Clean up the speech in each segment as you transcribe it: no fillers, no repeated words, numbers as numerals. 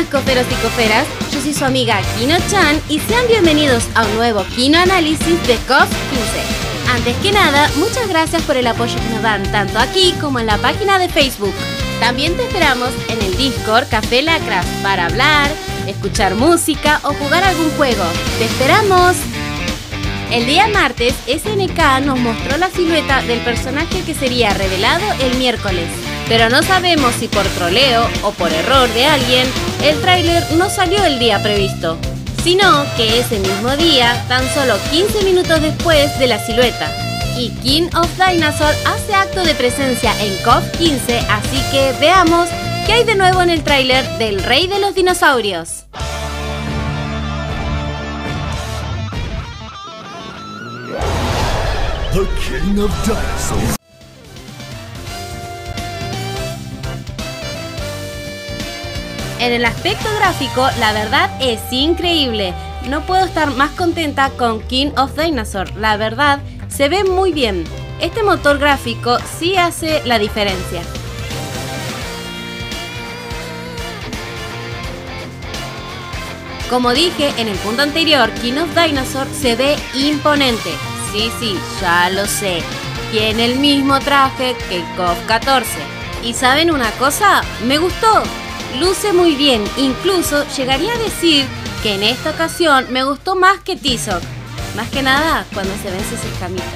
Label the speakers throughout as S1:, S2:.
S1: buenas coferos y coferas, yo soy su amiga Kino-chan y sean bienvenidos a un nuevo Kino Análisis de KOF 15. Antes que nada, muchas gracias por el apoyo que nos dan tanto aquí como en la página de Facebook. También te esperamos en el Discord Café Lacras para hablar, escuchar música o jugar algún juego. ¡Te esperamos! El día martes, SNK nos mostró la silueta del personaje que sería revelado el miércoles. Pero no sabemos si por troleo o por error de alguien, el tráiler no salió el día previsto, sino que ese mismo día, tan solo 15 minutos después de la silueta. Y King of Dinosaur hace acto de presencia en KOF 15, así que veamos qué hay de nuevo en el tráiler del Rey de los Dinosaurios.
S2: The King of Dinosaurs.
S1: En el aspecto gráfico, la verdad es increíble. No puedo estar más contenta con King of Dinosaur. La verdad, se ve muy bien. Este motor gráfico sí hace la diferencia. Como dije en el punto anterior, King of Dinosaur se ve imponente. Sí, ya lo sé. Tiene el mismo traje que KOF 14. ¿Y saben una cosa? Me gustó. Luce muy bien, incluso llegaría a decir que en esta ocasión me gustó más que T-Sock. Más que nada cuando se ven sus escamitas.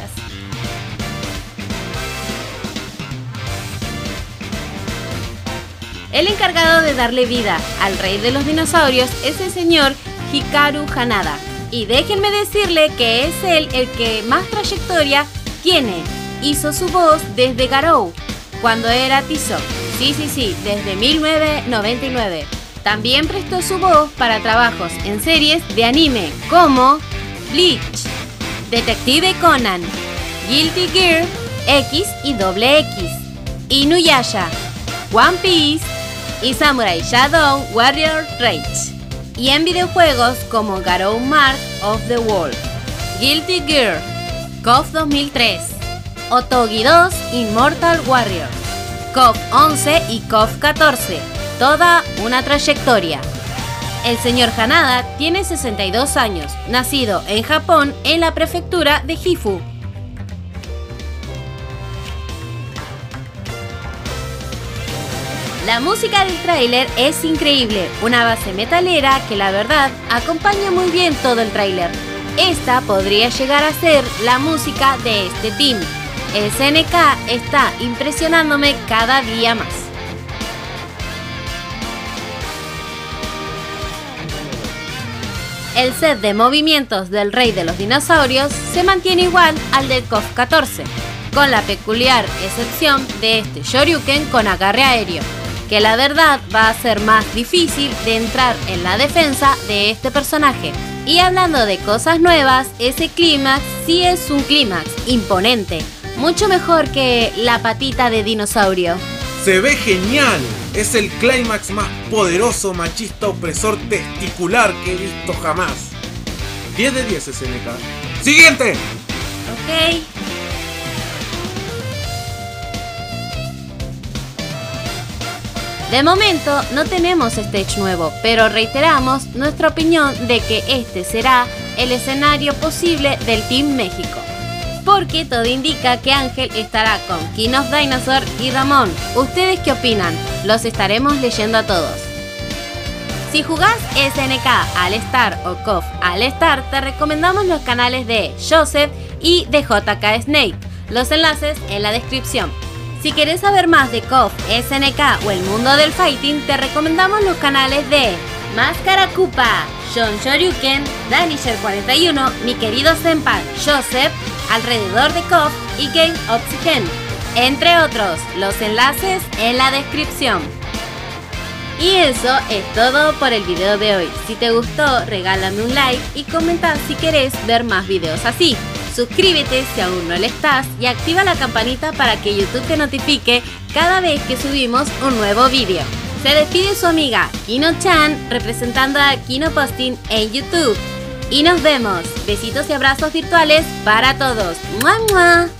S1: El encargado de darle vida al Rey de los Dinosaurios es el señor Hikaru Hanada. Y déjenme decirle que es él el que más trayectoria tiene. Hizo su voz desde Garou, cuando era T-Sock. Sí, desde 1999. También prestó su voz para trabajos en series de anime como Bleach, Detective Conan, Guilty Gear, X y XX, Inuyasha, One Piece y Samurai Shodown Warrior Rage. Y en videojuegos como Garou Mark of the Wolf, Guilty Gear, KOF 2003, Otogi 2 Immortal Warrior, KOF 11 y KOF 14, toda una trayectoria. El señor Hanada tiene 62 años, nacido en Japón en la prefectura de Gifu. La música del tráiler es increíble, una base metalera que la verdad acompaña muy bien todo el tráiler. Esta podría llegar a ser la música de este team. SNK está impresionándome cada día más. El set de movimientos del Rey de los Dinosaurios se mantiene igual al del KOF 14, con la peculiar excepción de este Shoryuken con agarre aéreo, que la verdad va a ser más difícil de entrar en la defensa de este personaje. Y hablando de cosas nuevas, ese clímax sí es un clímax imponente. Mucho mejor que la patita de dinosaurio.
S3: Se ve genial. Es el clímax más poderoso, machista, opresor, testicular que he visto jamás. 10 de 10 SNK. ¡Siguiente!
S1: Ok. De momento no tenemos stage nuevo, pero reiteramos nuestra opinión de que este será el escenario posible del Team México. Porque todo indica que Ángel estará con King of Dinosaur y Ramón. ¿Ustedes qué opinan? Los estaremos leyendo a todos. Si jugás SNK All Star o KOF All Star, te recomendamos los canales de Joseph y de JK Snake. Los enlaces en la descripción. Si querés saber más de KOF, SNK o el mundo del fighting, te recomendamos los canales de Máscara Koopa, John Shoryuken, Danisher41, mi querido senpai Joseph, Alrededor de KOF y Game Oxygen, entre otros. Los enlaces en la descripción. Y eso es todo por el video de hoy. Si te gustó, regálame un like y comenta si querés ver más videos así. Suscríbete si aún no lo estás y activa la campanita para que YouTube te notifique cada vez que subimos un nuevo video. Se despide su amiga Kino-chan representando a Kino Posting en YouTube. Y nos vemos. Besitos y abrazos virtuales para todos. ¡Mua, mua!